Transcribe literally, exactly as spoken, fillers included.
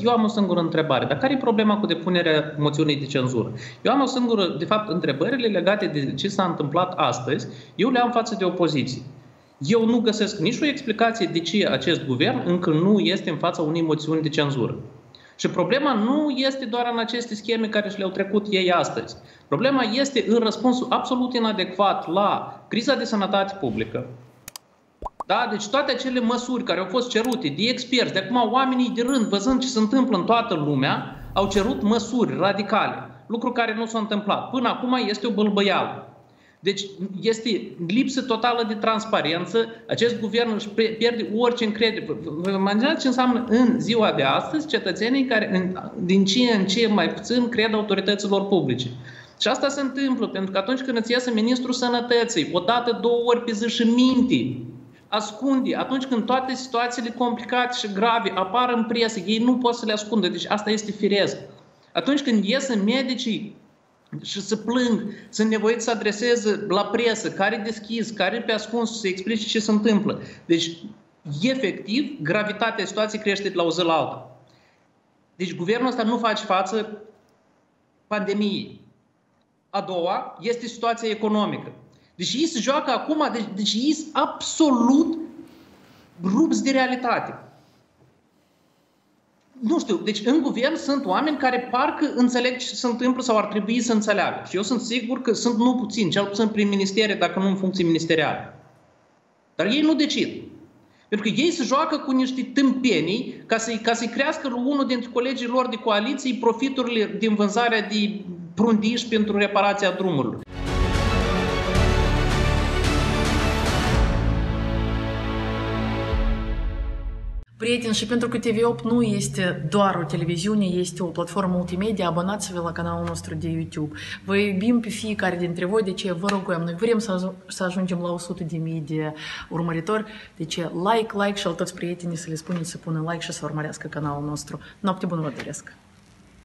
Eu am o singură întrebare. Dar care e problema cu depunerea moțiunii de cenzură? Eu am o singură, de fapt, întrebările legate de ce s-a întâmplat astăzi, eu le am față de opoziție. Eu nu găsesc nicio explicație de ce acest guvern încă nu este în fața unei moțiuni de cenzură. Și problema nu este doar în aceste scheme care și le-au trecut ei astăzi. Problema este în răspunsul absolut inadecvat la criza de sănătate publică. Da? Deci toate acele măsuri care au fost cerute de experți, de acum oamenii de rând, văzând ce se întâmplă în toată lumea, au cerut măsuri radicale, lucru care nu s-a întâmplat. Până acum este o bâlbăială. Deci este lipsă totală de transparență, acest guvern își pierde orice încredere. Vă imaginați ce înseamnă în ziua de astăzi cetățenii care din ce în ce mai puțin cred autorităților publice. Și asta se întâmplă pentru că atunci când îți iese Ministrul Sănătății, o dată, două ori pe zi și minte, ascunde, atunci când toate situațiile complicate și grave apar în presă, ei nu pot să le ascundă, deci asta este firesc. Atunci când ies medicii și să plâng, sunt nevoiți să adreseze la presă, care e deschis, care e pe ascuns, să explice ce se întâmplă. Deci, efectiv, gravitatea situației crește de la o zi la alta. Deci, guvernul ăsta nu face față pandemiei. A doua este situația economică. Deci ei se joacă acum, deci, deci ei sunt absolut rupți de realitate. Nu știu, deci în guvern sunt oameni care parcă înțeleg ce se întâmplă sau ar trebui să înțeleagă. Și eu sunt sigur că sunt nu puțini, cel puțin prin ministere, dacă nu în funcții ministeriale. Dar ei nu decid. Pentru că ei se joacă cu niște tâmpenii ca să-i ca să crească lui unul dintre colegii lor de coaliție profiturile din vânzarea de prundiși pentru reparația drumurilor. Prieteni, și pentru că T V opt nu este doar o televiziune, este o platformă multimedia, abonați-vă la canalul nostru de YouTube. Vă iubim pe fiecare dintre voi, de ce vă rugăm, noi vrem să, să ajungem la o sută de mii de urmăritori, de ce like, like și la toți prietenii să le spuneți să pună like și să urmărească canalul nostru. Noapte bună vă doresc!